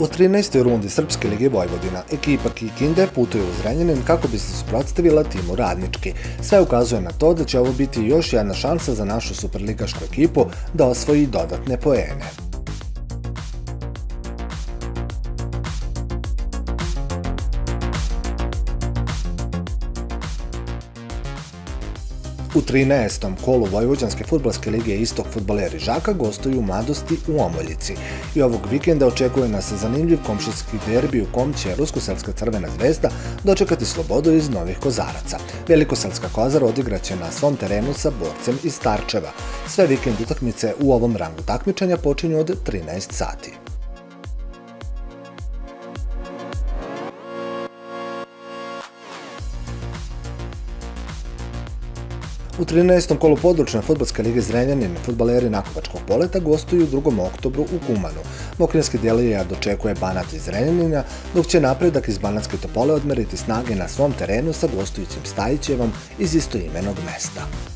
U 13. rundi Srpske lige Vojvodina ekipa Kikinde putuje u Zrenjanin kako bi se suprotstavila timu Radnički. Sve ukazuje na to da će ovo biti još jedna šansa za našu superligašku ekipu da osvoji dodatne poene. U 13. kolu Vojvođanske fudbalske lige Istok fudbaleri Žaka gostuju u Mladosti u Omoljici. I ovog vikenda očekuje nas zanimljiv komšijski derbi u kom će Rusko-Selska Crvena zvezda dočekati Slobodu iz Novih Kozaraca. Velikoselska Kozar odigraće na svom terenu sa Borcem iz Starčeva. Sve vikend utakmice u ovom rangu takmičenja počinju od 13 sati. U 13. kolu područne fudbalske lige Zrenjanin fudbaleri Nakovačkog Poleta gostuju 2. oktobru u Kumanu. Mokrinski Delija dočekuje Banat iz Zrenjanina, dok će Napredak iz Banatske Topole odmeriti snage na svom terenu sa gostujućim Stajićevom iz istoimenog mesta.